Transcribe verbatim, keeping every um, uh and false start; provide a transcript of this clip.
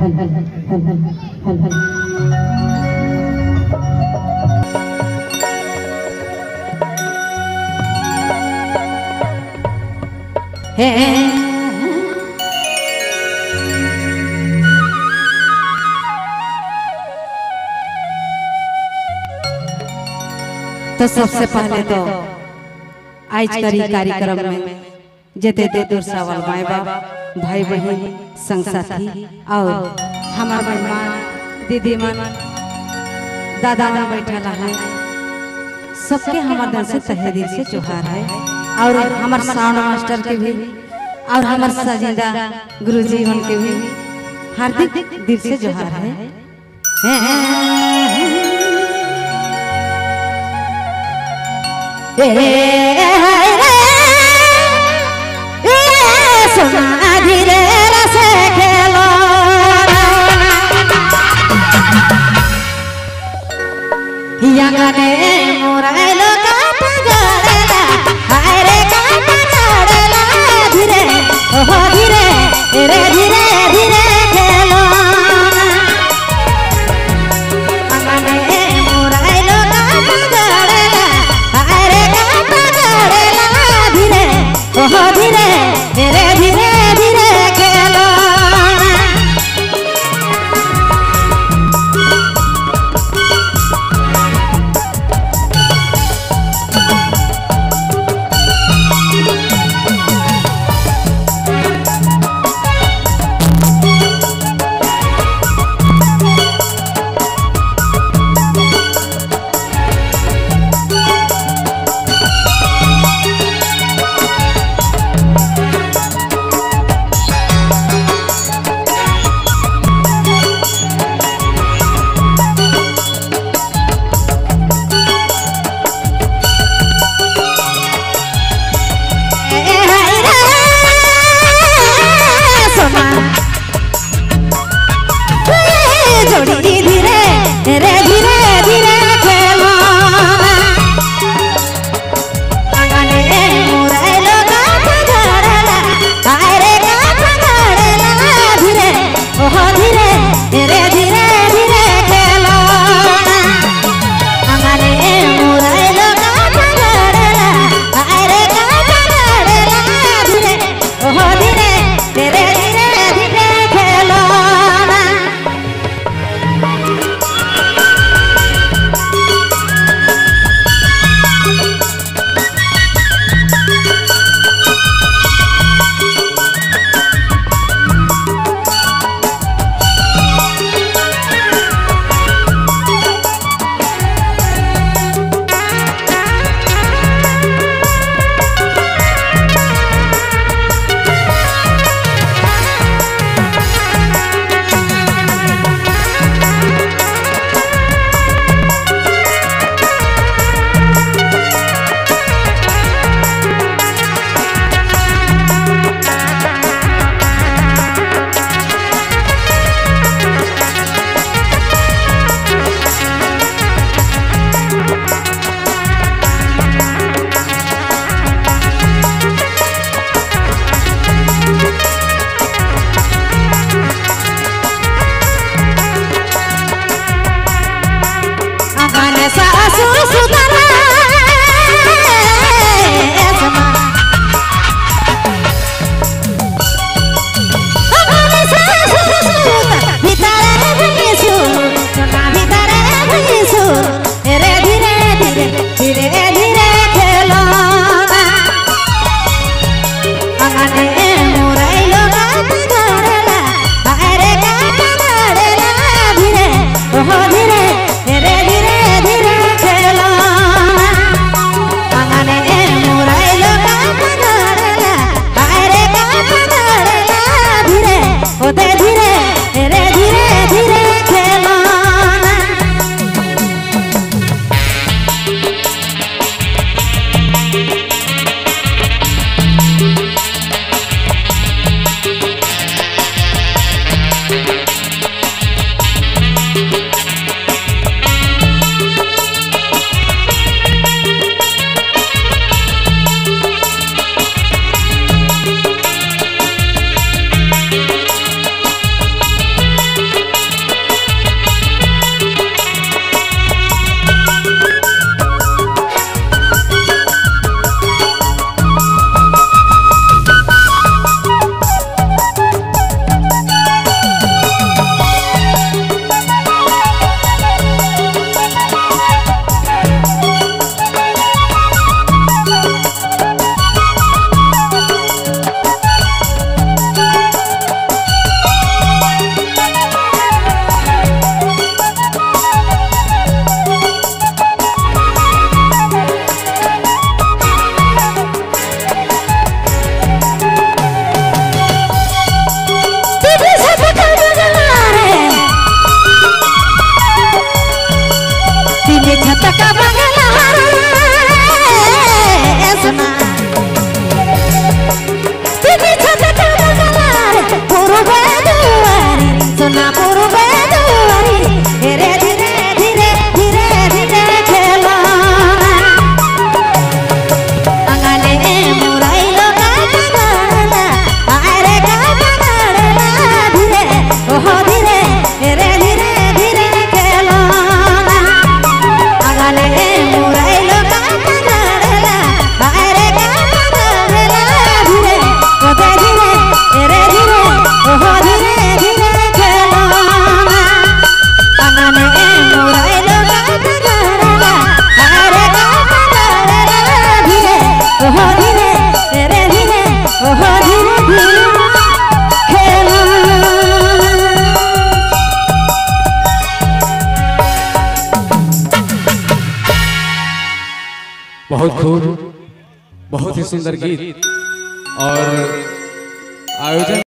तो सबसे पहले तो आज करी कार्यक्रम में जेते दे दूर सवाल माए बाप भाई बहन संग साथी और हमार मेहमान दीदी मन दादा मन बैठा है सबके हमार दिल से तहे दिल से जोहार है। और हमार साउंड मास्टर के भी और हमार सजिंदा गुरुजी मन के भी हार्दिक दिल से जोहार है। धीरे रसे खेलो यंगने मोराइलो काट गड़ेला हायरे काट गड़ेला धीरे ओहो धीरे रे धीरे धीरे खेलो यंगने मोराइलो काट गड़ेला हायरे काट गड़ेला धीरे ओहो धीरे रे धीरे धीरे खेलो बहुत खूब, बहुत ही सुंदर गीत और आयोजन।